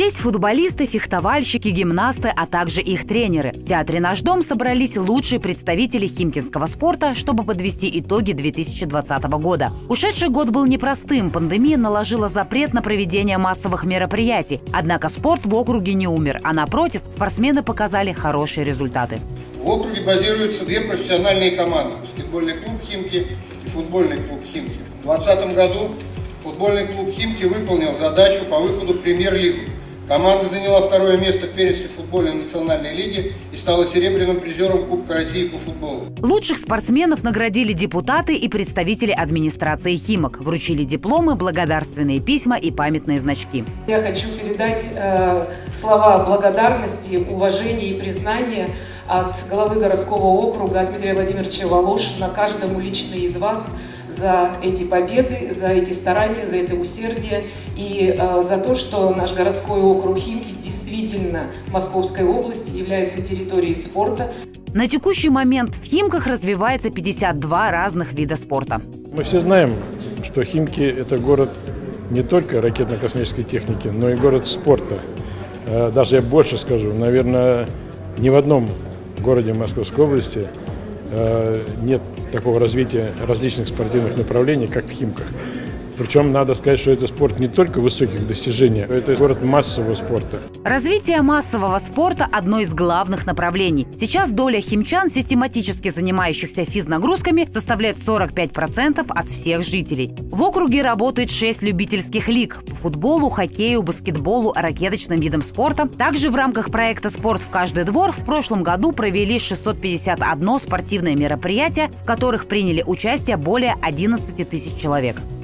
Здесь футболисты, фехтовальщики, гимнасты, а также их тренеры. В театре «Наш дом» собрались лучшие представители химкинского спорта, чтобы подвести итоги 2020 года. Ушедший год был непростым. Пандемия наложила запрет на проведение массовых мероприятий. Однако спорт в округе не умер, а напротив, спортсмены показали хорошие результаты. В округе базируются две профессиональные команды – баскетбольный клуб «Химки» и футбольный клуб «Химки». В 2020 году футбольный клуб «Химки» выполнил задачу по выходу в премьер-лигу. Команда заняла второе место в первенстве футбольной национальной лиги и стала серебряным призером Кубка России по футболу. Лучших спортсменов наградили депутаты и представители администрации «Химок». Вручили дипломы, благодарственные письма и памятные значки. Я хочу передать слова благодарности, уважения и признания от главы городского округа Дмитрия Владимировича Волошина каждому лично из вас за эти победы, за эти старания, за это усердие и за то, что наш городской округ Химки действительно Московской области является территорией спорта. На текущий момент в Химках развивается 52 разных вида спорта. Мы все знаем, что Химки – это город не только ракетно-космической техники, но и город спорта. Даже я больше скажу, наверное, ни в одном городе Московской области нет такого развития различных спортивных направлений, как в Химках. Причем надо сказать, что это спорт не только высоких достижений, это город массового спорта. Развитие массового спорта – одно из главных направлений. Сейчас доля химчан, систематически занимающихся физнагрузками, составляет 45% от всех жителей. В округе работает 6 любительских лиг по футболу, хоккею, баскетболу, ракеточным видам спорта. Также в рамках проекта «Спорт в каждый двор» в прошлом году провели 651 спортивное мероприятие, в которых приняли участие более 11 тысяч человек.